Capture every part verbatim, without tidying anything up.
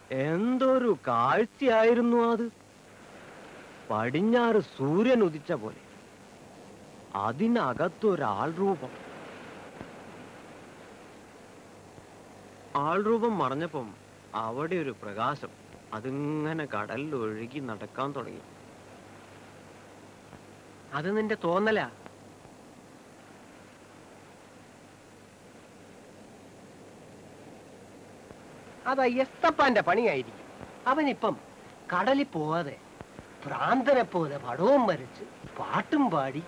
എന്തൊരു കാഴ്ചയായിരുന്നു അത്. പടിഞ്ഞാറ് സൂര്യൻ ഉദിച്ച പോലെ. അതിനകത്തൊരാൾ രൂപം. ആൾ രൂപം മറഞ്ഞപ്പം അവിടെ ഒരു പ്രകാശം അതിങ്ങനെ കടലിൽ ഒഴുകി നടക്കാൻ തുടങ്ങി. അത് നിന്റെ തോന്നലാ? അത് എസ്തപ്പാന്റെ പണിയായിരിക്കും. അവനിപ്പം കടലിൽ പോവാതെ ഭ്രാന്തനെ പോലെ പടവും വരച്ച് പാട്ടും പാടി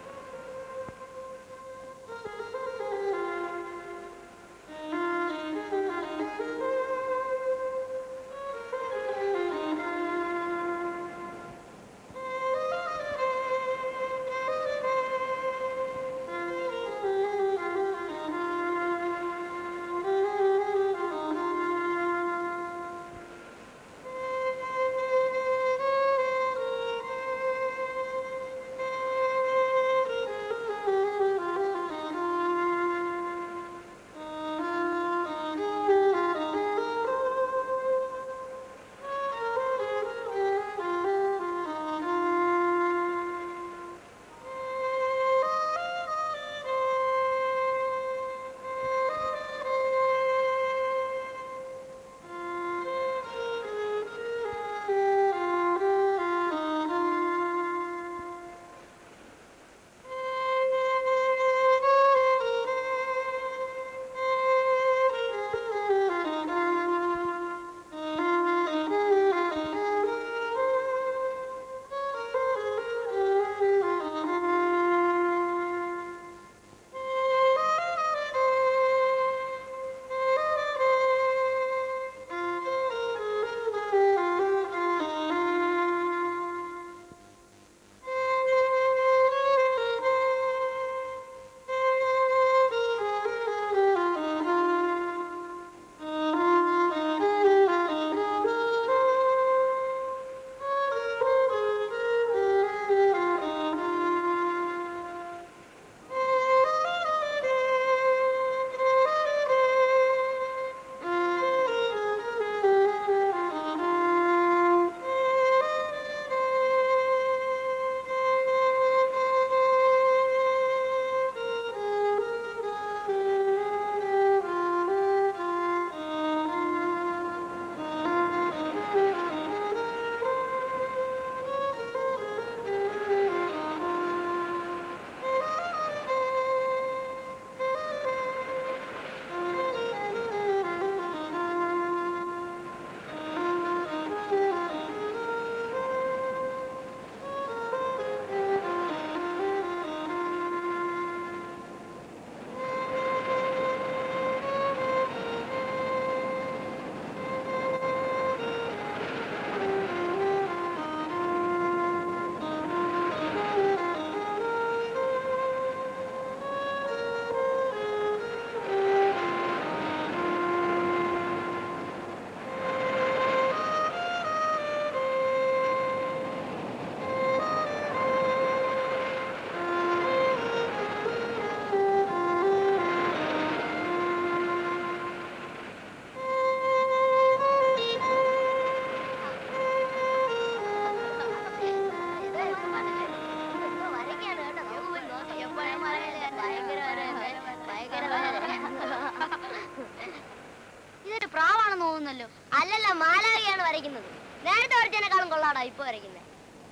ഇതൊരു പ്രാവാണെന്ന് തോന്നുന്നല്ലോ. അല്ലല്ല, മാലാഖയാണ് വരയ്ക്കുന്നത്. നേരത്തെ വരച്ചതിനെക്കാളും കൊള്ളാടാ ഇപ്പൊ വരയ്ക്കുന്നത്.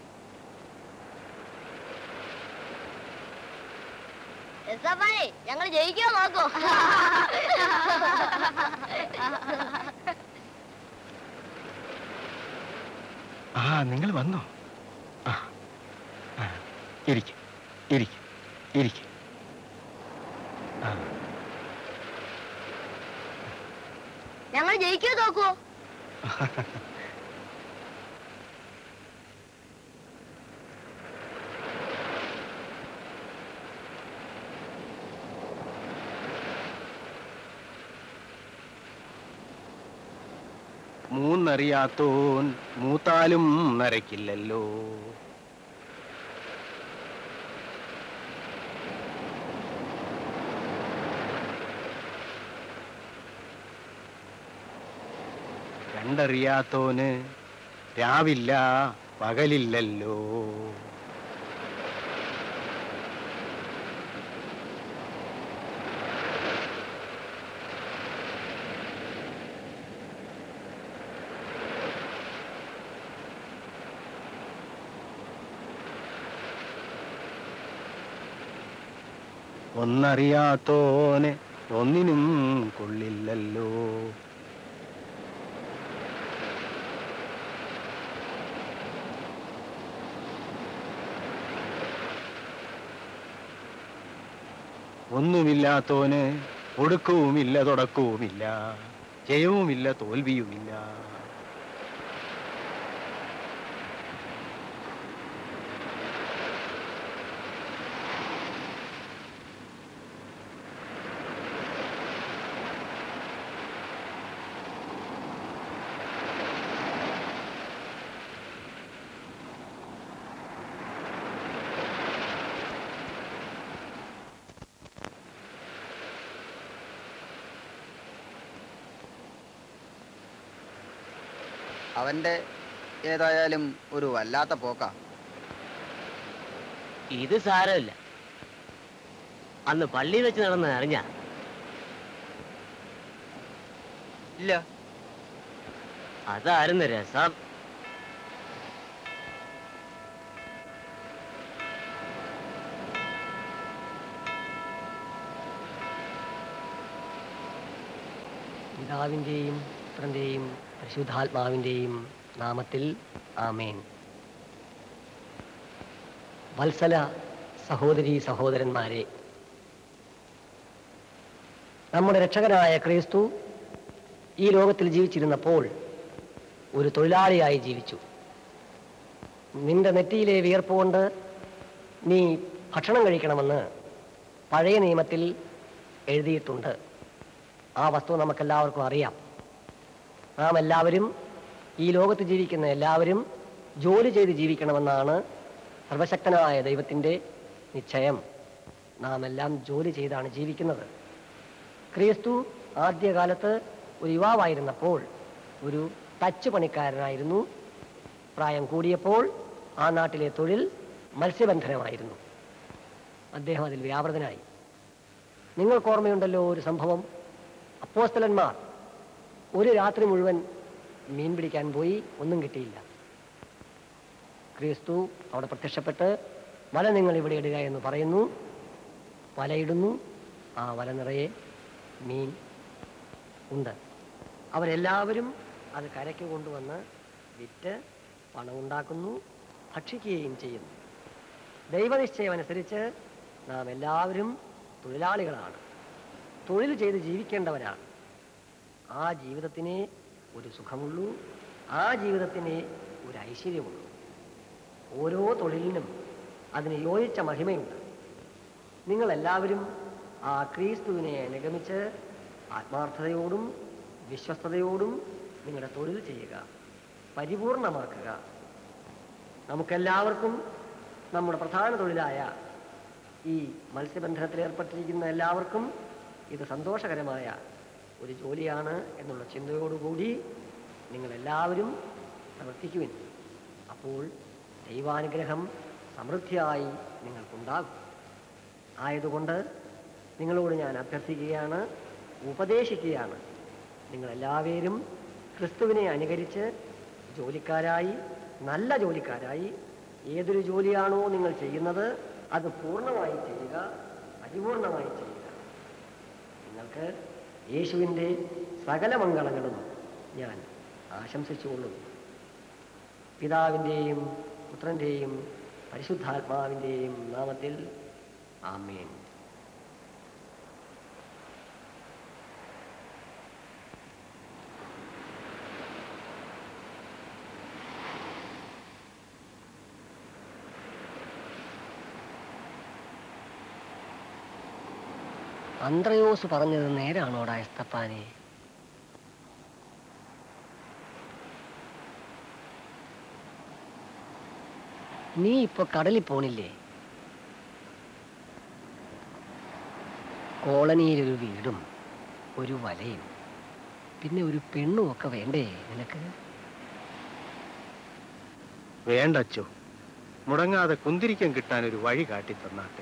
ഞങ്ങൾ ജയിക്കോ നോക്കോ? ആ, നിങ്ങൾ വന്നോ? ഇരിക്കും ഇരിക്കും ഇരിക്കും. ഞങ്ങൾ ജയിക്കോ നോക്കുവോ? മൂന്നറിയാത്തോൻ മൂത്താലും നരക്കില്ലല്ലോ. കണ്ടറിയാത്തോന് രാവില്ല പകലില്ലല്ലോ. ഒന്നറിയാത്തോനെ ഒന്നിനും കൊള്ളില്ലല്ലോ. ഒന്നുമില്ലാത്തോന് ഒടുക്കവുമില്ല തുടക്കവുമില്ല, ജയവുമില്ല തോൽവിയുമില്ല. അവന്റെ ഏതായാലും ഒരു വല്ലാത്ത പോക്കാ. ഇത് സാരമില്ല. അന്ന് പള്ളി വെച്ച് നടന്ന് അറിഞ്ഞ ഇല്ല. അതായിരുന്നു രസം. പിതാവിൻ്റെയും പുത്രൻ്റെയും പരിശുദ്ധാത്മാവിൻ്റെയും നാമത്തിൽ ആമേൻ. വത്സല സഹോദരീ സഹോദരന്മാരെ, നമ്മുടെ രക്ഷകനായ ക്രിസ്തു ഈ ലോകത്തിൽ ജീവിച്ചിരുന്നപ്പോൾ ഒരു തൊഴിലാളിയായി ജീവിച്ചു. നിന്റെ നെറ്റിയിലെ വിയർപ്പ് കൊണ്ട് നീ ഭക്ഷണം കഴിക്കണമെന്ന് പഴയ നിയമത്തിൽ എഴുതിയിട്ടുണ്ട്. ആ വസ്തു നമുക്കെല്ലാവർക്കും അറിയാം. നാം എല്ലാവരും, ഈ ലോകത്ത് ജീവിക്കുന്ന എല്ലാവരും ജോലി ചെയ്ത് ജീവിക്കണമെന്നാണ് സർവശക്തനായ ദൈവത്തിൻ്റെ നിശ്ചയം. നാം എല്ലാം ജോലി ചെയ്താണ് ജീവിക്കുന്നത്. ക്രിസ്തു ആദ്യകാലത്ത് ഒരു യുവാവായിരുന്നപ്പോൾ ഒരു തച്ചു പണിക്കാരനായിരുന്നു. പ്രായം കൂടിയപ്പോൾ ആ നാട്ടിലെ തൊഴിൽ മത്സ്യബന്ധനമായിരുന്നു. അദ്ദേഹം അതിൽ വ്യാപൃതനായി. നിങ്ങൾക്ക് ഓർമ്മയുണ്ടല്ലോ ഒരു സംഭവം. അപ്പോസ്തലന്മാർ ഒരു രാത്രി മുഴുവൻ മീൻ പിടിക്കാൻ പോയി, ഒന്നും കിട്ടിയില്ല. ക്രിസ്തു അവിടെ പ്രത്യക്ഷപ്പെട്ട് വല നിങ്ങൾ ഇവിടെ ഇടുക എന്ന് പറയുന്നു. വലയിടുന്നു. ആ വല നിറയെ മീൻ ഉണ്ട്. അവരെല്ലാവരും അത് കരയ്ക്ക് കൊണ്ടുവന്ന് വിറ്റ് പണമുണ്ടാക്കുന്നു, ഭക്ഷിക്കുകയും ചെയ്യുന്നു. ദൈവനിശ്ചയം അനുസരിച്ച് നാം എല്ലാവരും തൊഴിലാളികളാണ്, തൊഴിൽ ചെയ്ത് ജീവിക്കേണ്ടവരാണ്. ആ ജീവിതത്തിനെ ഒരു സുഖമുള്ളൂ, ആ ജീവിതത്തിനെ ഒരു ഐശ്വര്യമുള്ളൂ. ഓരോ തൊഴിലിനും അതിന് യോജിച്ച മഹിമയുണ്ട്. നിങ്ങളെല്ലാവരും ആ ക്രിസ്തുവിനെ അനുഗമിച്ച് ആത്മാർത്ഥതയോടും വിശ്വസ്തയോടും നിങ്ങളുടെ തൊഴിൽ ചെയ്യുക, പരിപൂർണമാക്കുക. നമുക്കെല്ലാവർക്കും നമ്മുടെ പ്രധാന തൊഴിലായ ഈ മത്സ്യബന്ധനത്തിൽ ഏർപ്പെട്ടിരിക്കുന്ന എല്ലാവർക്കും ഇത് സന്തോഷകരമായ ഒരു ജോലിയാണ് എന്നുള്ള ചിന്തയോടുകൂടി നിങ്ങളെല്ലാവരും പ്രവർത്തിക്കുവിൻ. അപ്പോൾ ദൈവാനുഗ്രഹം സമൃദ്ധിയായി നിങ്ങൾക്കുണ്ടാകും. ആയതുകൊണ്ട് നിങ്ങളോട് ഞാൻ അഭ്യർത്ഥിക്കുകയാണ്, ഉപദേശിക്കുകയാണ്. നിങ്ങളെല്ലാവരും ക്രിസ്തുവിനെ അനുകരിച്ച് ജോലിക്കാരായി, നല്ല ജോലിക്കാരായി, ഏതൊരു ജോലിയാണോ നിങ്ങൾ ചെയ്യുന്നത് അത് പൂർണ്ണമായി ചെയ്യുക, പരിപൂർണമായി ചെയ്യുക. നിങ്ങൾക്ക് യേശുവിൻ്റെ സകല മംഗളങ്ങളും ഞാൻ ആശംസിച്ചുകൊള്ളുന്നു. പിതാവിൻ്റെയും പുത്രൻ്റെയും പരിശുദ്ധാത്മാവിൻ്റെയും നാമത്തിൽ ആമേൻ. അന്ത്രയോസ് പറഞ്ഞത് നേരാണോടാ എസ്തപ്പാനെ? നീ ഇപ്പൊ കടലിൽ പോണില്ലേ? കോളനിയിലൊരു വീടും ഒരു വലയും പിന്നെ ഒരു പെണ്ണും ഒക്കെ വേണ്ടേ നിനക്ക്? വേണ്ടച്ചോ, മുടങ്ങാതെ കുന്തിരിക്കം കിട്ടാൻ ഒരു വഴി കാട്ടി തന്നാട്ടെ.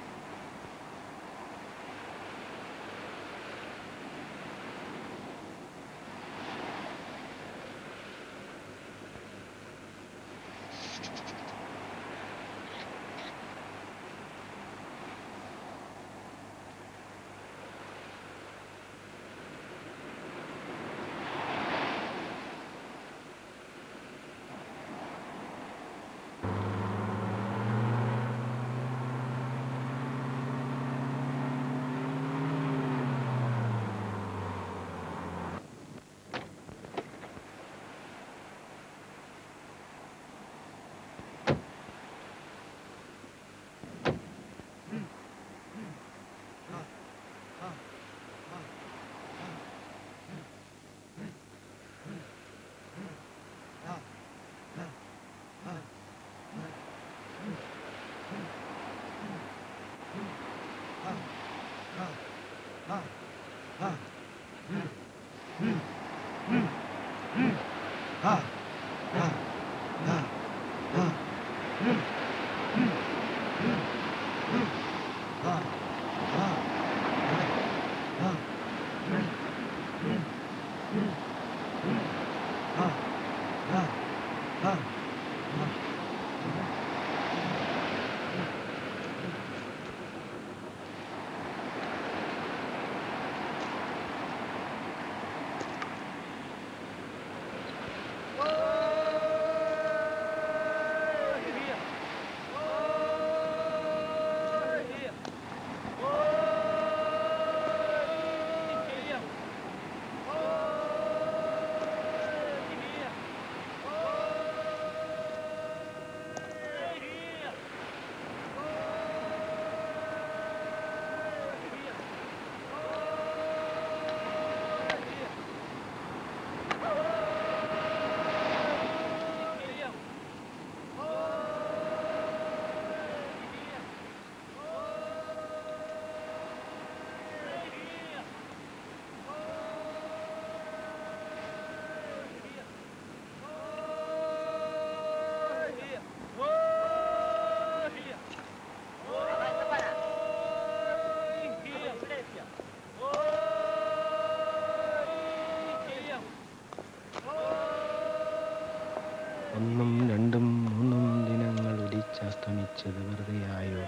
ഒന്നും രണ്ടും മൂന്നും ദിനങ്ങൾ ഉദിച്ചസ്തമിച്ചത് വെറുതെയായോ?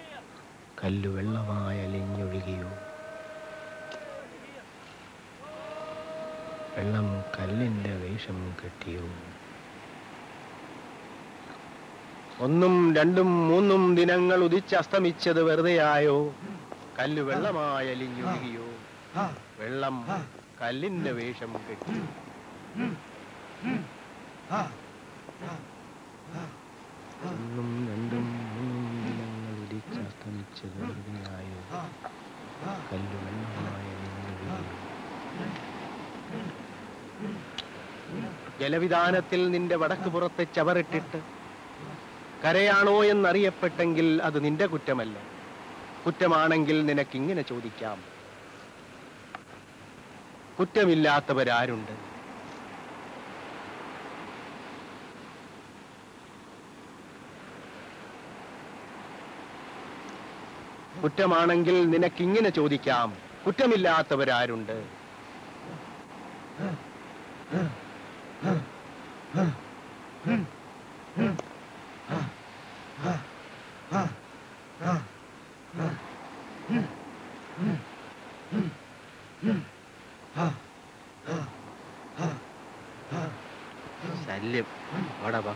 കല്ലു വെള്ളമായി അലിഞ്ഞൊഴുകിയോ? വെള്ളം കല്ലിന്റെ വേഷം കെട്ടിയോ? ഒന്നും രണ്ടും മൂന്നും ദിനങ്ങൾ ഉദിച്ചസ്തമിച്ചത് വെറുതെയായോ? കല്ലു വെള്ളമായി അലിഞ്ഞൊഴുകിയോ? വെള്ളം കല്ലിന്റെ വേഷം കെട്ടിയോ? ഒന്നും രണ്ടും മൂന്നും ദിനങ്ങൾ ഉദിച്ചസ്തമിച്ചത് വെറുതെയായോ? കല്ലു വെള്ളമായി അലിഞ്ഞൊഴുകിയോ? ജലവിധാനത്തിൽ നിന്റെ വടക്ക് പുറത്തെ ചവറിട്ടിട്ട് കരയാണോ എന്നറിയപ്പെട്ടെങ്കിൽ അത് നിന്റെ കുറ്റമല്ല. കുറ്റമാണെങ്കിൽ നിനക്കിങ്ങനെ ചോദിക്കാം, കുറ്റമില്ലാത്തവരാരുണ്ട്? കുറ്റമാണെങ്കിൽ നിനക്കിങ്ങനെ ചോദിക്കാം, കുറ്റമില്ലാത്തവരാരുണ്ട്? ശല്യം വടവാ.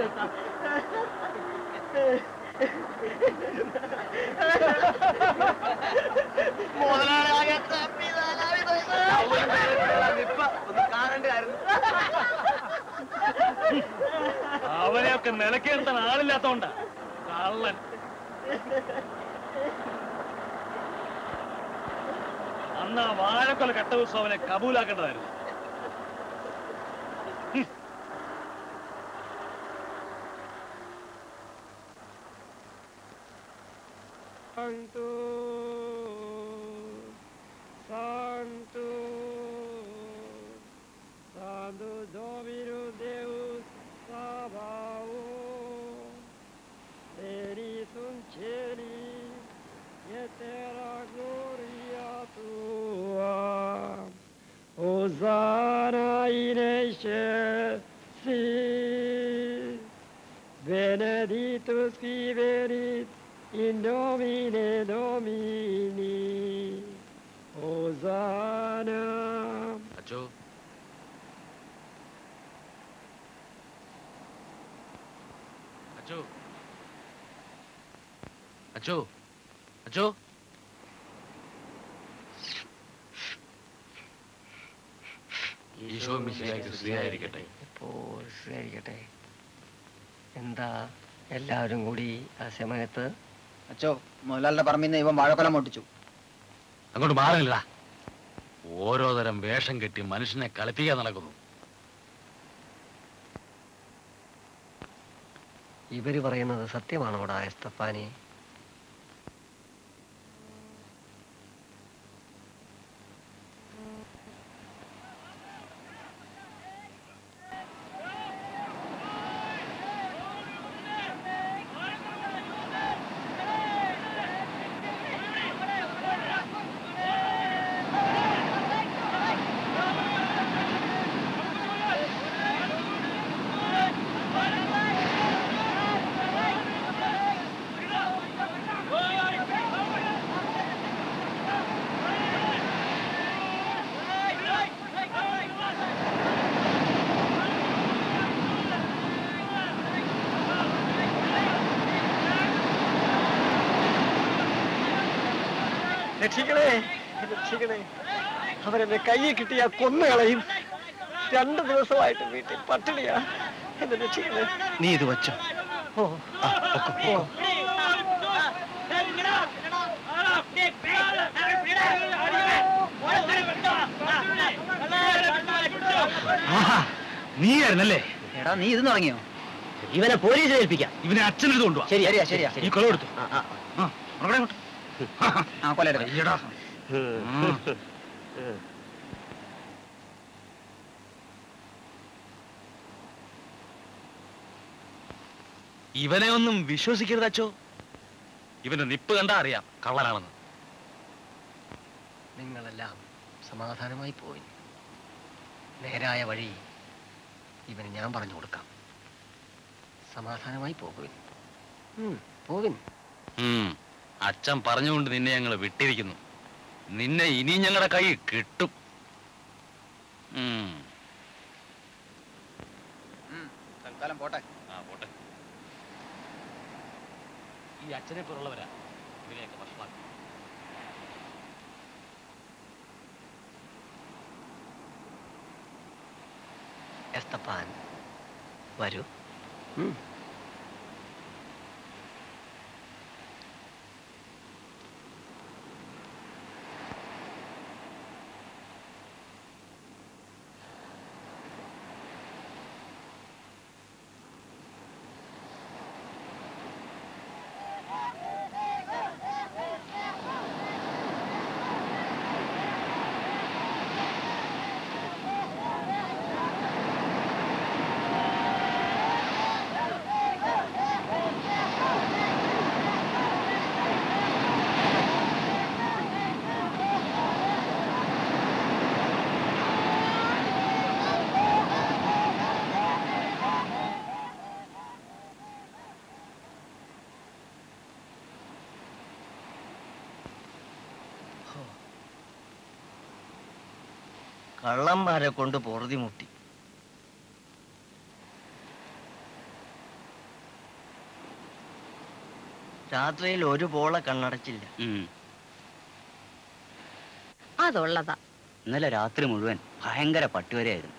അവനെയൊക്കെ നിലക്കെടുത്താൻ ആളില്ലാത്തോണ്ടാ കള്ളൻ. അന്ന് ആ വാഴക്കൊല കട്ട ദിവസം അവനെ കബൂലാക്കേണ്ടതായിരുന്നു. Santo, Santo, Santo Domino Deus Sabaoth, Benedictum Celi, et terra gloria tua, Hosanna in excelsis, benedictus qui venit in nomine Domini, Hosanna. അച്ചോ, അച്ചോ, അച്ചോ, അച്ചോ. ഈശോ മിശിഹായ്ക്ക് സ്തുതിയായിരിക്കട്ടെ. ഇപ്പോൾ സ്വീകരിക്കട്ടെ. എന്താ എല്ലാവരും കൂടി ആ സമയത്ത്? അച്ചോ, മുതലാളിയുടെ പറമ്പിന്ന് ഇവൻ വാഴക്കൊല പൊട്ടിച്ചു. അങ്ങോട്ട് മാറില്ല. ഓരോ തരം വേഷം കെട്ടി മനുഷ്യനെ കളിപ്പിക്കാൻ നടക്കുന്നു. ഇവര് പറയുന്നത് സത്യമാണോടാ എസ്തപ്പാനി? രക്ഷിക്കണേ, രക്ഷിക്കണേ. അവരെന്നെ കയ്യിൽ കിട്ടിയ കൊന്നുകളയും. രണ്ടു ദിവസമായിട്ട് വീട്ടിൽ പട്ടിണിയാ. എന്നെ രക്ഷിക്കണേ. നീ ഇത് വച്ചോ. ഓ ആ, ഒക്കെ, ഒക്കെ. ആഹാ, നീയായിരുന്നല്ലേ? എടാ, നീ ഇത് തുടങ്ങിയോ? ഇവനെ പോലീസിൽ ഏൽപ്പിക്കാം. ഇവനെ അച്ഛനെടുത്ത് കൊണ്ടുപോവാ. ശരിയാ ശരിയാ ശരിയാ ഈ കൊല കൊടുത്തു. ആ, ആ. ആ, ഉറങ്ങടെ അങ്ങോട്ട്. ആ കൊലയുടെ അയ്യടാ. ഉം. ഇവനെ ഒന്നും വിശ്വസിക്കരുത് അച്ചോ. ഇവന്റെ നിപ്പ് കണ്ടാ അറിയാം കള്ളനാണെന്ന്. നിങ്ങളെല്ലാം സമാധാനമായി പോയി. നേരായ വഴി ഇവന് ഞാൻ പറഞ്ഞു കൊടുക്കാം. സമാധാനമായി പോകുവിൻ. പോവിൻ. ഉം. അച്ഛൻ പറഞ്ഞുകൊണ്ട് നിന്നെ ഞങ്ങൾ വിട്ടിരിക്കുന്നു. നിന്നെ ഇനി ഞങ്ങളുടെ കൈ കിട്ടും. ഉം. തൽക്കാലം പോട്ടെ. ആ, പോട്ടെ. ഈ അച്ഛനെ പോലുള്ളവരാ ഇതിനെയൊക്കെ ഭക്ഷണമാക്കും. എസ്തപ്പാൻ വരൂ. കള്ളന്മാരെ കൊണ്ട് പൊറുതി മുട്ടി. രാത്രിയിൽ ഒരു പോള കണ്ണടച്ചില്ല. അതുള്ളതാ. ഇന്നലെ രാത്രി മുഴുവൻ ഭയങ്കര പട്ടുവരയായിരുന്നു.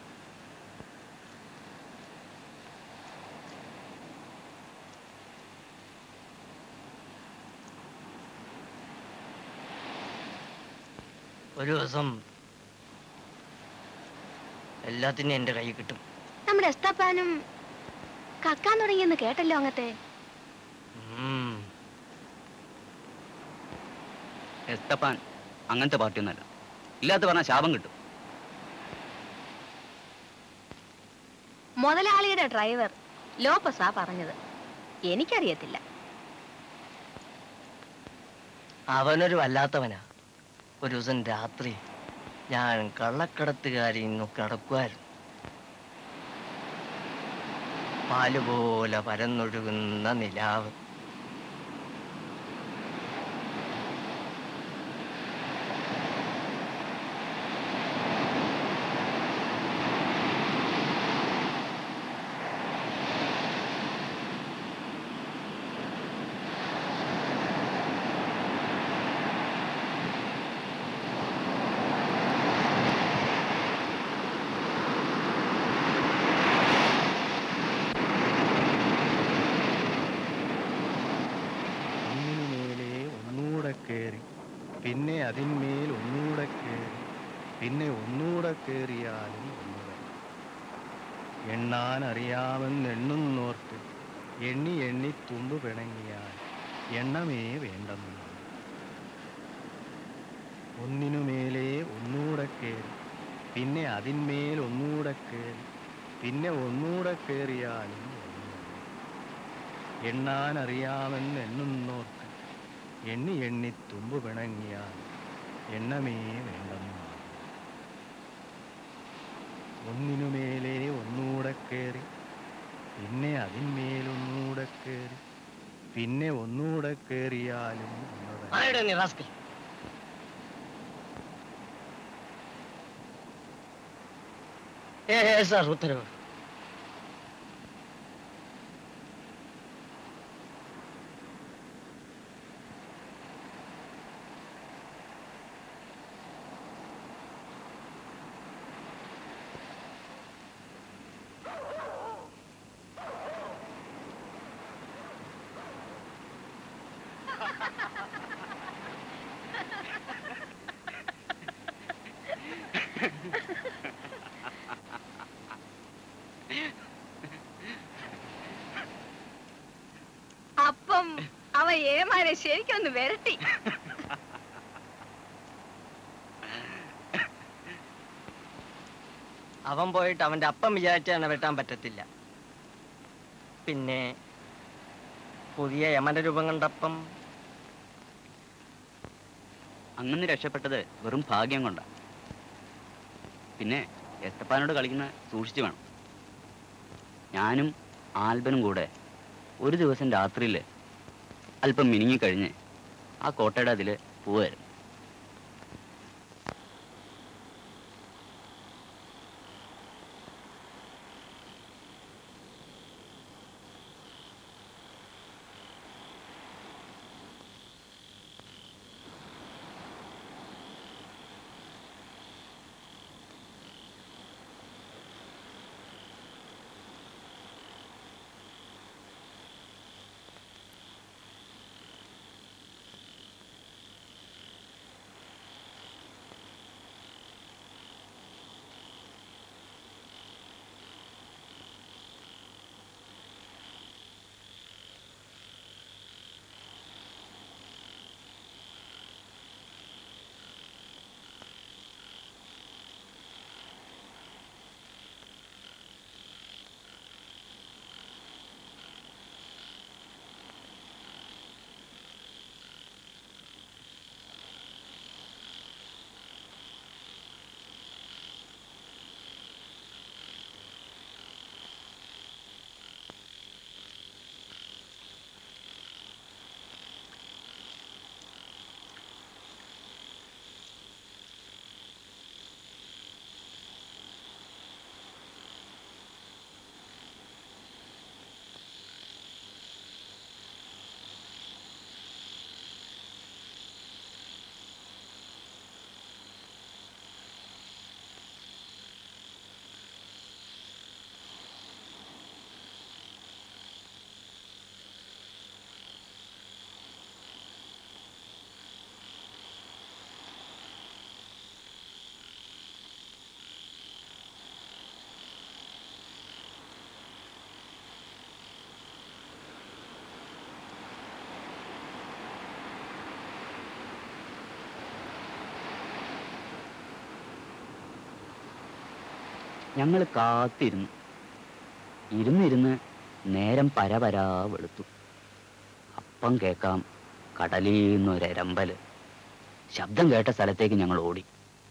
ഒരു ദിവസം എല്ലാത്തിനും എന്റെ കൈ കിട്ടും. നമ്മുടെ എസ്തപ്പാനും കക്കാൻ തുടങ്ങിയെന്ന് കേട്ടല്ലോ അങ്ങത്തെ. എസ്തപ്പാൻ അങ്ങനത്തെ പാർട്ടിയൊന്നല്ല. ഇല്ലാത്ത പറഞ്ഞാൽ ശാപം കിട്ടും. മുതലാളിയുടെ ഡ്രൈവർ ലോപ്പസാ പറഞ്ഞത്. എനിക്കറിയത്തില്ല. അവനൊരു വല്ലാത്തവനാ. ഒരു ദിവസം രാത്രി ഞാൻ കള്ളക്കടത്തുകാരി ഇന്നു കിടക്കുമായിരുന്നു. പാലുപോലെ പരന്നൊഴുകുന്ന നിലാവ്. പിന്നെ അതിന്മേൽ ഒന്നുകൂടെ കയറി, പിന്നെ ഒന്നുകൂടെ കയറിയാലും ഒന്നുകൂടെ. എണ്ണാൻ അറിയാമെന്ന് എണ്ണുന്നോർത്ത് എണ്ണി എണ്ണി തുമ്പ് പിണങ്ങിയാൽ എണ്ണമേ വേണ്ടെന്ന്. ഒന്നിനുമേലെ ഒന്നുകൂടെ കയറി, പിന്നെ അതിന്മേൽ ഒന്നുകൂടെ കയറി, പിന്നെ ഒന്നുകൂടെ കയറിയാലും ഒന്നുകൂടെ. എണ്ണാൻ അറിയാമെന്ന് എണ്ണുന്നോർത്ത് എണ്ണി എണ്ണി തുമ്പ് പിണങ്ങിയാൽ എണ്ണമേ വേണ്ടെന്ന്. ഒന്നിനുമേലെ ഒന്നുകൂടെ കയറി, പിന്നെ അതിന്മേലൊന്നുകൂടെ കയറി, പിന്നെ ഒന്നുകൂടെ കയറിയാലും സാർ ഉത്തരവ്. അപ്പം അവ ഏമാരെ ശരിക്കൊന്ന് വരട്ടി. അവൻ പോയിട്ട് അവന്റെ അപ്പം വിചാരിച്ചാണ് വെട്ടാൻ പറ്റത്തില്ല. പിന്നെ പുതിയ യമന്റെ രൂപം കണ്ടപ്പം അങ്ങനെ രക്ഷപ്പെട്ടത് വെറും ഭാഗ്യം കൊണ്ടാ. പിന്നെ എസ്തപ്പാനോട് കളിക്കുന്ന സൂക്ഷിച്ചു വേണം. ഞാനും ആൽബനും കൂടെ ഒരു ദിവസം രാത്രിയിൽ അല്പം മിനിങ്ങിക്കഴിഞ്ഞ് ആ കോട്ടയുടെ അതിൽ പോവായിരുന്നു. ഞങ്ങൾ കാത്തിരുന്നു. ഇരുന്നിരുന്ന് നേരം പരപരാ വെളുത്തു. അപ്പം കേൾക്കാം കടലിൽ നിന്നൊരമ്പല്. ശബ്ദം കേട്ട സ്ഥലത്തേക്ക് ഞങ്ങൾ ഓടി.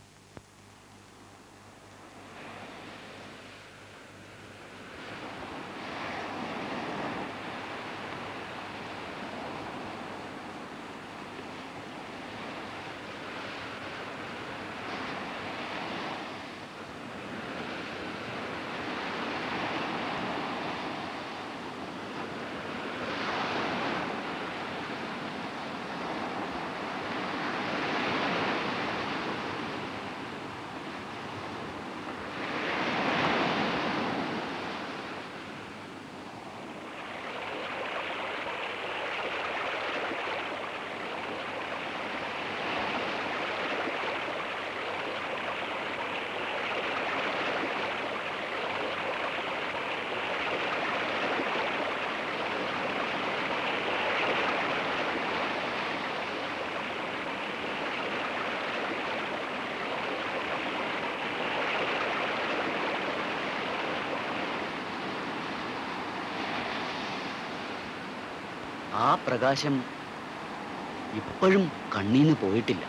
ആ പ്രകാശം ഇപ്പോഴും കണ്ണീന്ന് പോയിട്ടില്ല.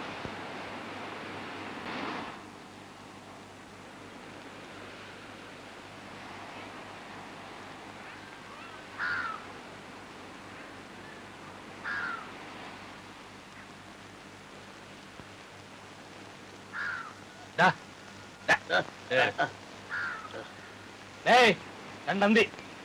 രണ്ടന്തി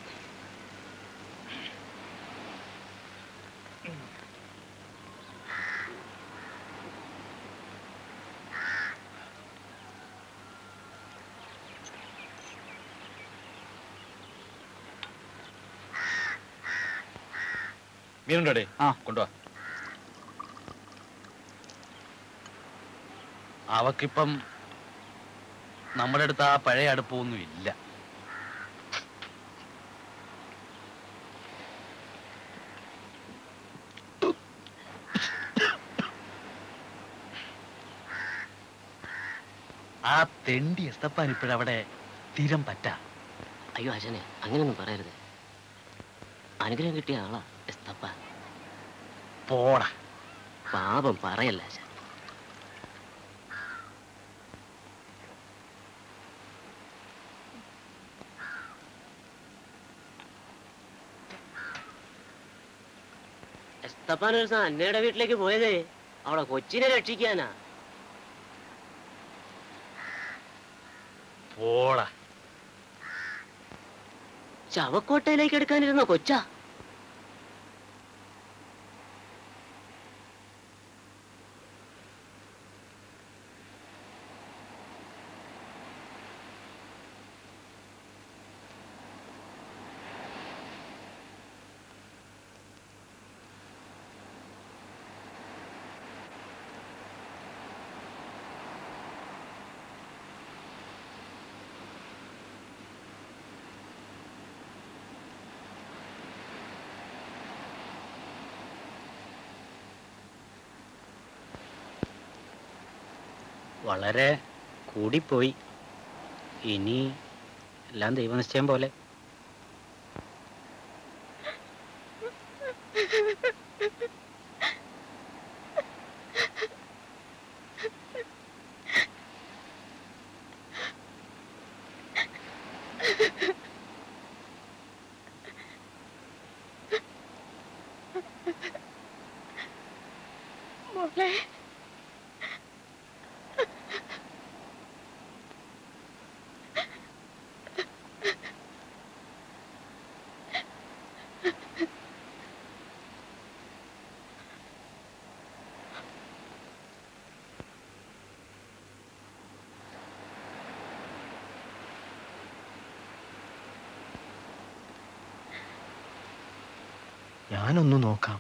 മീനുണ്ടോടെ? ആ കൊണ്ടുവാ. അവക്കിപ്പം നമ്മുടെ അടുത്ത് ആ പഴയ അടുപ്പമൊന്നും ഇല്ല. ആ തെണ്ടി എസ്തപ്പാൻ ഇപ്പോഴവിടെ തീരം പറ്റാ. അയ്യോ ആശാനെ, അങ്ങനെയൊന്നും പറയരുത്. അനുഗ്രഹം കിട്ടിയ ആളാ എസ്തപ്പ. പോടാ. പാപം പറയല്ല ആശാൻ. എസ്തപ്പാൻ ഒരു ദിവസം അന്നയുടെ വീട്ടിലേക്ക് പോയതേ അവളെ കൊച്ചിനെ രക്ഷിക്കാനാ. പോടാ. ശവക്കോട്ടയിലേക്ക് എടുക്കാനിരുന്ന കൊച്ചാ. വളരെ കൂടിപ്പോയി. ഇനി എല്ലാം ദൈവനിശ്ചയം പോലെ. മോളെ, ഞാനൊന്നു നോക്കാം.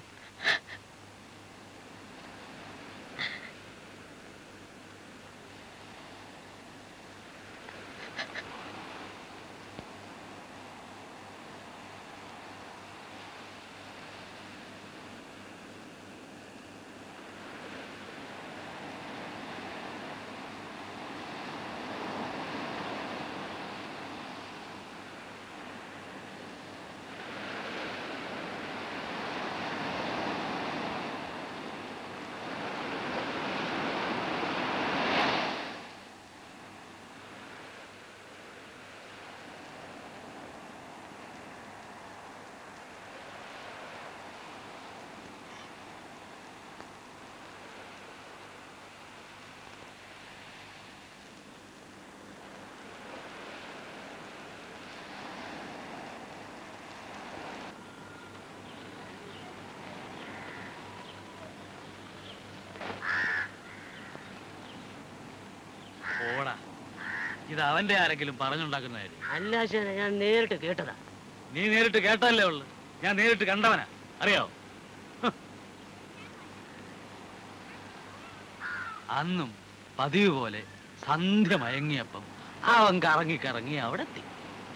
ഇത് അവന്റെ ആരെങ്കിലും പറഞ്ഞുണ്ടാക്കുന്നതായിരിക്കും. അല്ല ആശാനെ, ഞാൻ നേരിട്ട് കേട്ടതാ. നീ നേരിട്ട് കേട്ടല്ലേ ഉള്ളു, ഞാൻ നേരിട്ട് കണ്ടവനാ, അറിയാവോ? അന്നും പതിവ് പോലെ സന്ധ്യ മയങ്ങിയപ്പം അവൻ കറങ്ങി കറങ്ങി അവിടെ എത്തി.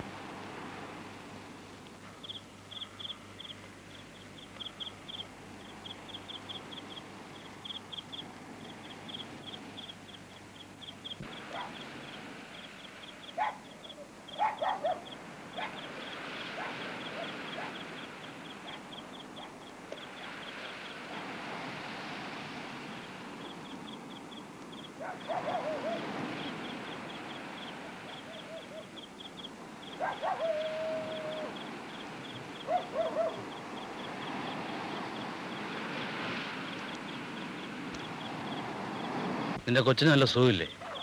നിന്റെ കൊച്ചിന് നല്ല സുഖമില്ലേ?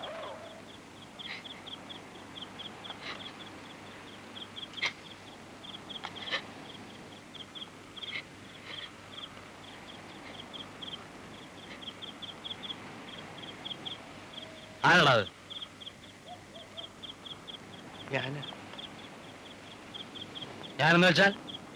ആരാടാ അത്? ഞാന് ഞാനെന്ന് വെച്ചാൽ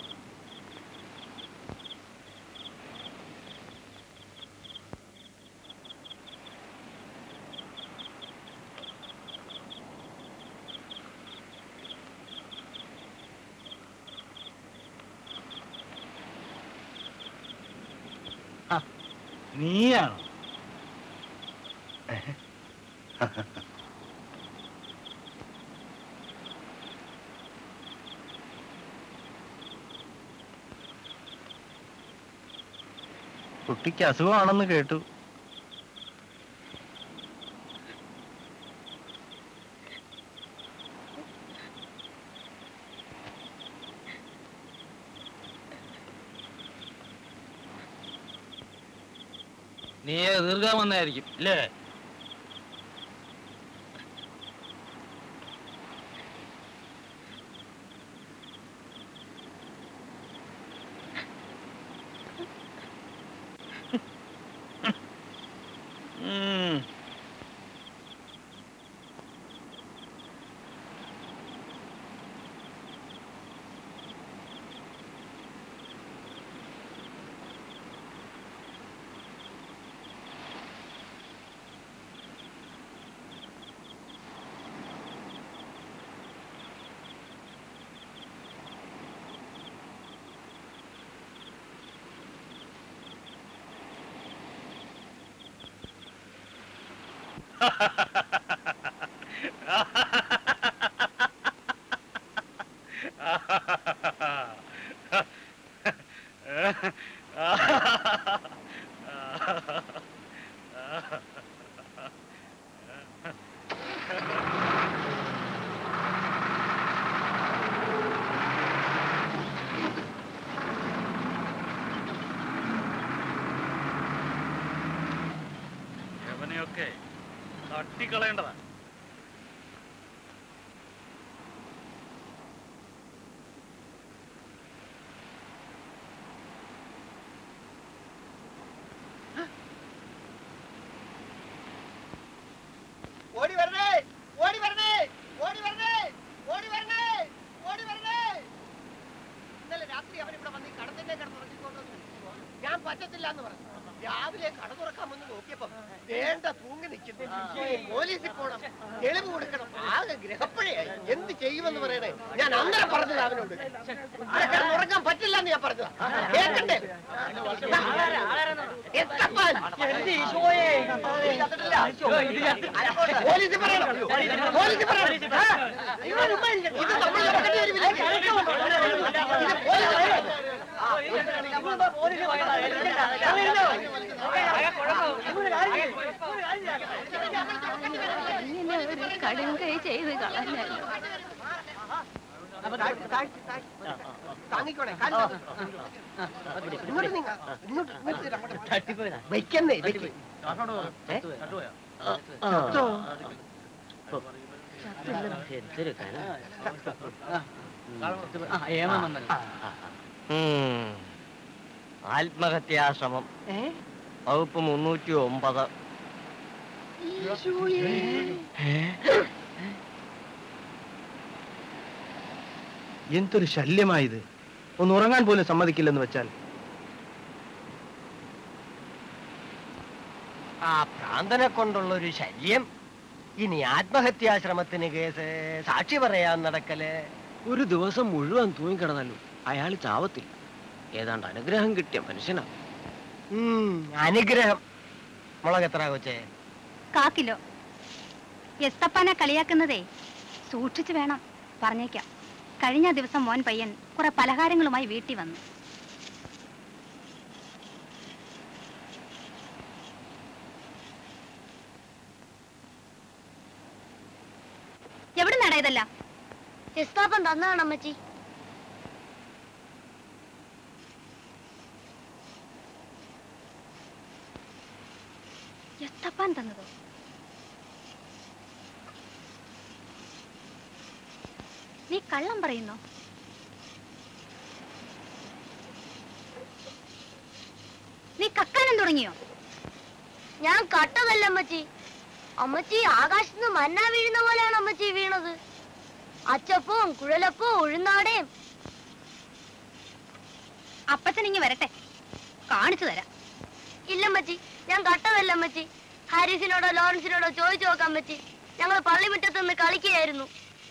നീയാണോ? കുട്ടിക്ക് അസുഖമാണെന്ന് കേട്ടു. നീ തീർക്കാൻ വന്നായിരിക്കും അല്ലേ? യവനെയൊക്കെ തട്ടിക്കളയേണ്ടതാ. ഓടി വരണേ, ഓടി വരണേ, ഓടി വരണേ, ഓടി വരണേ, ഓടി വരണേ. ഇന്നലെ രാത്രി അവൻ ഇവിടെ വന്ന് ഈ കടത്തിന്റെ കിടന്നുറങ്ങിക്കൊണ്ടു. ഞാൻ പറ്റത്തില്ല എന്ന് പറഞ്ഞു. രാവിലെ കട തുറക്കാൻ വന്ന് നോക്കിയപ്പോ വേണ്ട തൂങ്ങി നിൽക്കുന്നു. പോലീസിൽ പോണം, തെളിവ് കൊടുക്കണം. ആകെ ഗ്രഹപ്പഴയായി. എന്ത് ചെയ്യുമെന്ന് പറയണേ. ഞാൻ അങ്ങനെ പറഞ്ഞത് അവനോട്. ഇവിടെ കിടന്നുറങ്ങാൻ പറ്റില്ല എന്ന് ഞാൻ പറഞ്ഞതാ. കേൾക്കണ്ടേ? എത്തപ്പാൻ. പോലീസിൽ പറയണം, പോലീസിൽ പറയണം. ഇത് നമ്മൾ നടക്കേണ്ട ഒരു വിധം. കടുങ്കൈ ചെയ്ത് കളഞ്ഞല്ലോ. താങ്ങിക്കോണേ. ഇങ്ങോട്ട് നീങ്ങ, ഇങ്ങോട്ട് വയ്ക്കുന്നേ. എന്തൊരു കനം. ആത്മഹത്യാശ്രമം വകുപ്പ് മുന്നൂറ്റി ഒമ്പത്. എന്തൊരു ശല്യമായത്. ഒന്ന് ഉറങ്ങാൻ പോലും സമ്മതിക്കില്ലെന്ന് വെച്ചാൽ. ആ ഭ്രാന്തനെ കൊണ്ടുള്ള ഒരു ശല്യം. ഇനി ആത്മഹത്യാശ്രമത്തിന് കേസ്, സാക്ഷി പറയാൻ നടക്കല്. ഒരു ദിവസം മുഴുവൻ തൂങ്ങിക്കിടന്നല്ലോ, അയാൾ ചാവത്തില്ല. ഏതാണ്ട് അനുഗ്രഹം കിട്ടിയ മനുഷ്യനാ. ഉം, അനുഗ്രഹം. മുളക് എത്ര കൊച്ചേ? കാക്കിലോ. എസ്തപ്പാനെ കളിയാക്കുന്നതേ സൂക്ഷിച്ചു വേണം. പറഞ്ഞേക്കാം. കഴിഞ്ഞ ദിവസം മോൻ പയ്യൻ കുറെ പലഹാരങ്ങളുമായി വീട്ടിൽ വന്നു. എവിടെ നടാ ഇതല്ല? എസ്താപ്പൻ തന്നതാണ് അമ്മച്ചി. എസ്തപ്പാൻ തന്നതോ? നീ കള്ളം പറയുന്നോ? നീ കക്കാനും തുടങ്ങിയോ? ഞാൻ കട്ടതല്ല അമ്മച്ചി. അമ്മച്ചി ആകാശത്ത് നിന്ന് മന്ന വീഴുന്ന പോലെയാണ് അമ്മച്ചി വീണത്. അച്ചപ്പവും കുഴലപ്പവും ഉഴുന്നാടേം. അപ്പച്ചൻ ഇങ്ങ് വരട്ടെ, കാണിച്ചു തരാം. ഇല്ലമ്മച്ചി, ഞാൻ കട്ടതല്ല അമ്മച്ചി. ഹാരിസിനോടോ ലോറൻസിനോടോ ചോദിച്ചു നോക്കാം അമ്മച്ചി. ഞങ്ങൾ പള്ളിമുറ്റത്ത് നിന്ന് കളിക്കുകയായിരുന്നു.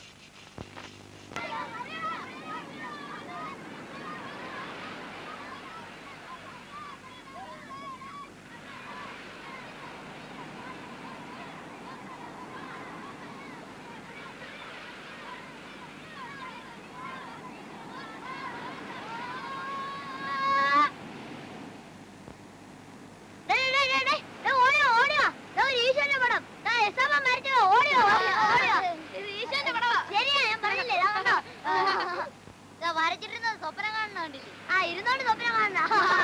വരച്ചിരുന്നത് സ്വപ്നം കാണുന്ന കണ്ടില്ലേ? ആ ഇരുന്നോണ്ട് സ്വപ്നം കാണുന്ന.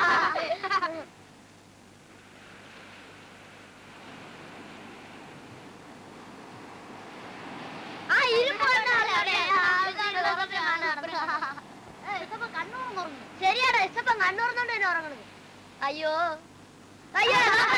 ആ ശരിയാടാ, എസ്തപ്പൻ കണ്ണൂർന്നോണ്ട് തന്നെ ഉറങ്ങണത്. അയ്യോ അയ്യോ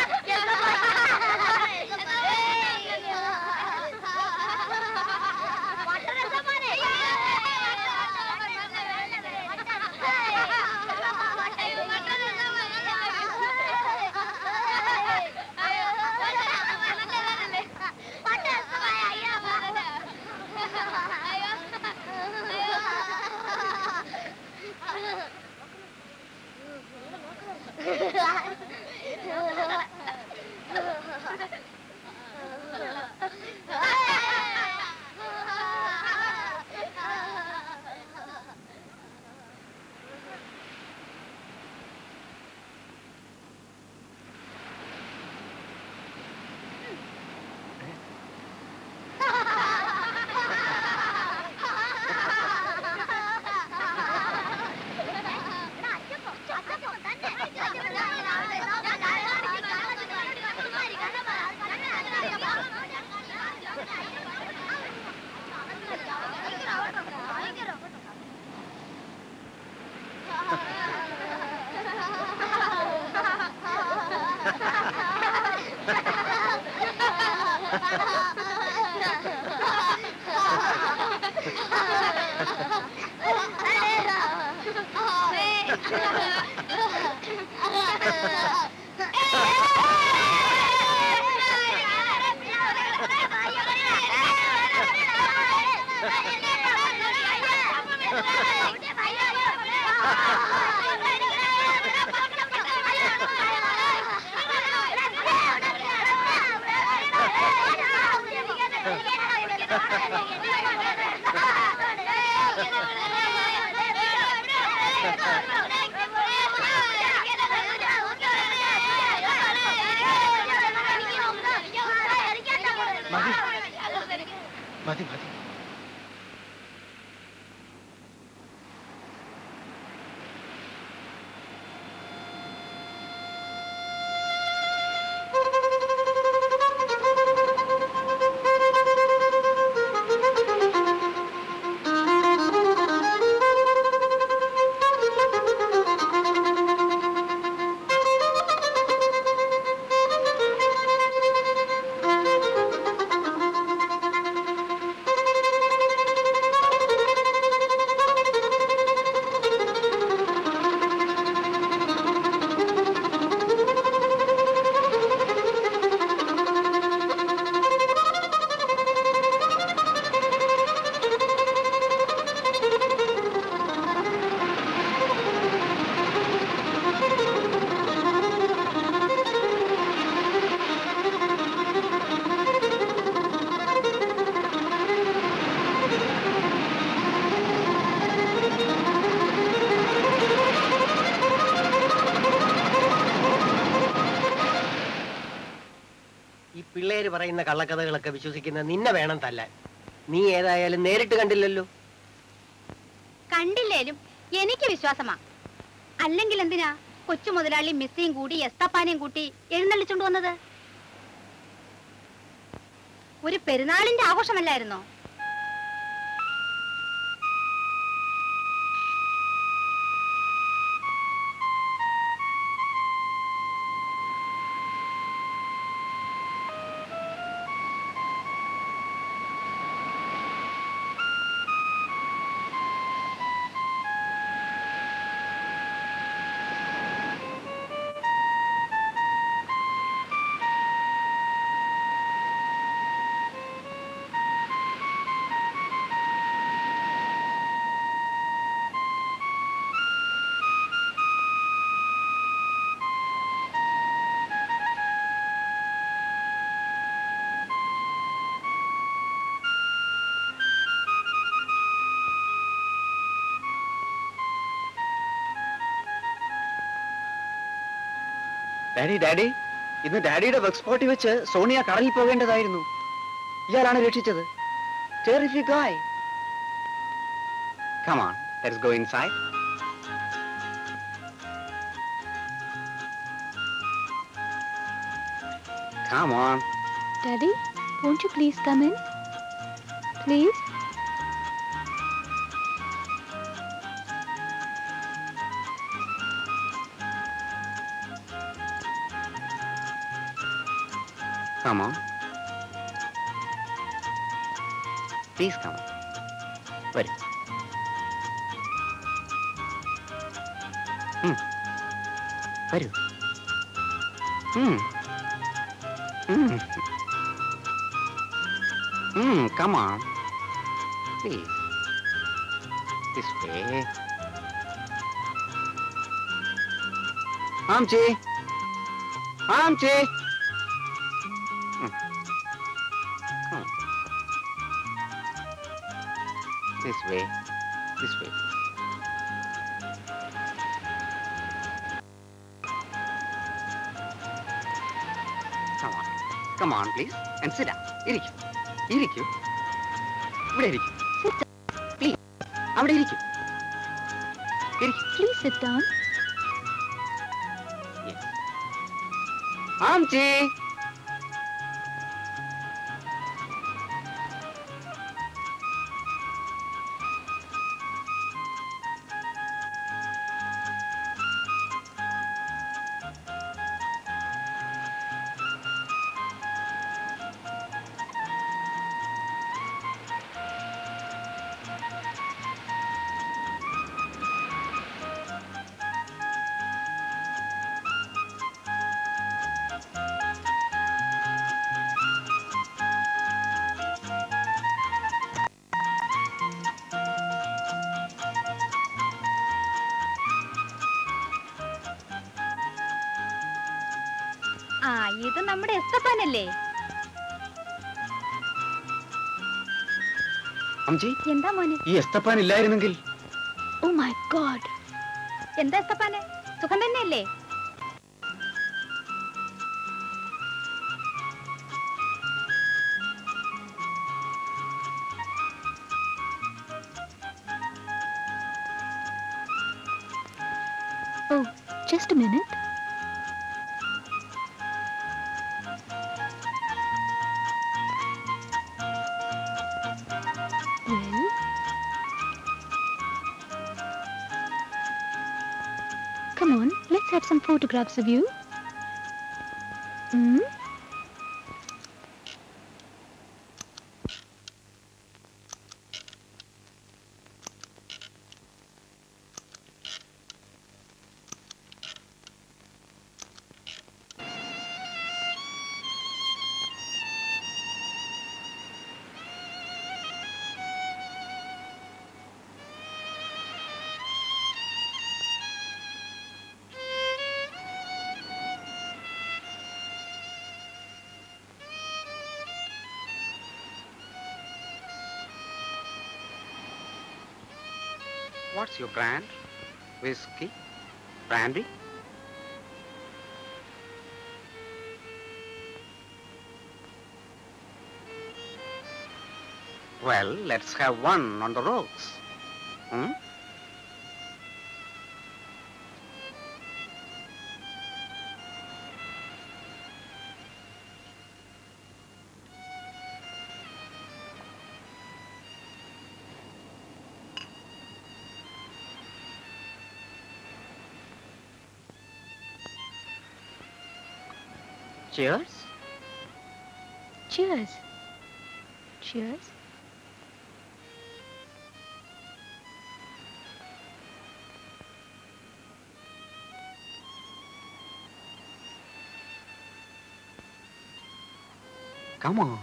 മതി മതി. പിള്ളേര് പറയുന്ന കള്ളക്കഥകളൊക്കെ വിശ്വസിക്കുന്ന നിന്നെ വേണം തല്ലാൻ. നീ ഏതായാലും നേരിട്ട് കണ്ടില്ലല്ലോ. കണ്ടില്ലേലും എനിക്ക് വിശ്വാസമാ. അല്ലെങ്കിൽ എന്തിനാ കൊച്ചു മുതലാളി മിസ്സിയും കൂടി എസ്തപ്പാനെയും കൂട്ടി എഴുന്നള്ളിച്ചോണ്ട് വന്നത്? ഒരു പെരുന്നാളിന്റെ ആഘോഷമല്ലായിരുന്നോ? ഡാഡി ഡാഡി ഇന്ന് ഡാഡിയുടെ വർക്ക് സ്പോട്ടിൽ വെച്ച് സോണിയ കടലിൽ പോകേണ്ടതായിരുന്നു. ഇയാളാണ് രക്ഷിച്ചത്. Terrific guy. Come on, let's go inside. Come on. Daddy, won't you please come in? Please? Come on. Please come. വരൂ. ഉം. വരൂ. ഉം. ഉം. ഉം. Come on. Please. This way. Amchi. Amchi. This way, this way. Come on, come on, please, and sit down. ഇരിക്കൂ, ഇരിക്കൂ. ഇവിടെ ഇരിക്കൂ. Sit down, please. അവിടെ ഇരിക്കൂ. ഇരിക്കൂ. Please sit down. Yes. Amchi. ആ ഇത് നമ്മുടെ എസ്തപ്പാനല്ലേ? അംജി, എന്താ മോനെ? ഈ എസ്തപ്പാൻ ഇല്ലായിരുന്നെങ്കിൽ. Oh my God. എന്താ എസ്തപ്പാനെ, സുഖം തന്നെയല്ലേ? Oh, just a minute. Well, come on, let's have some photographs of you. Hmm? What's your brand? Whiskey? Brandy? Well, let's have one on the rocks. Hmm? Cheers. Cheers. Cheers. Come on.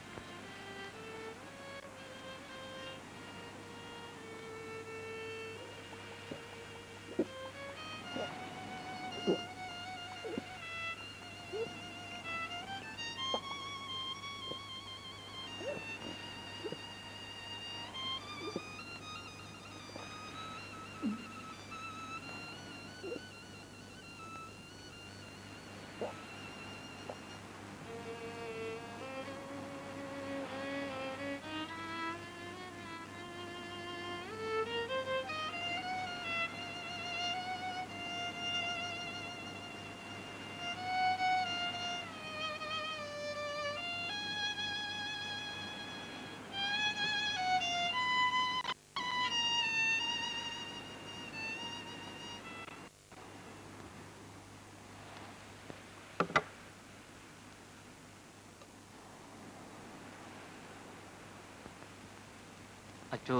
അച്ചോ,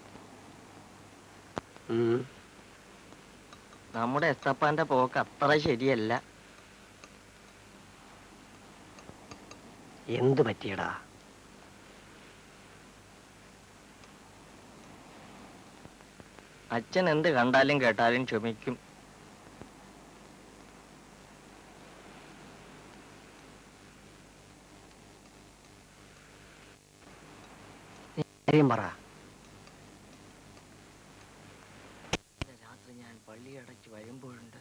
നമ്മുടെ എസ്തപ്പാന്റെ പോക്ക് അത്ര ശരിയല്ല. എന്ത് പറ്റിയടാ? അച്ഛൻ എന്ത് കണ്ടാലും കേട്ടാലും ക്ഷമിക്കും. കാര്യം പറ. രാത്രി ഞാൻ പള്ളിയടച്ച് വരുമ്പോഴുണ്ട്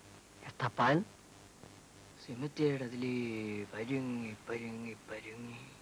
എസ്തപ്പാൻ സിമിറ്റിയുടെ അതിലേ പരുങ്ങി പരുങ്ങി പരുങ്ങി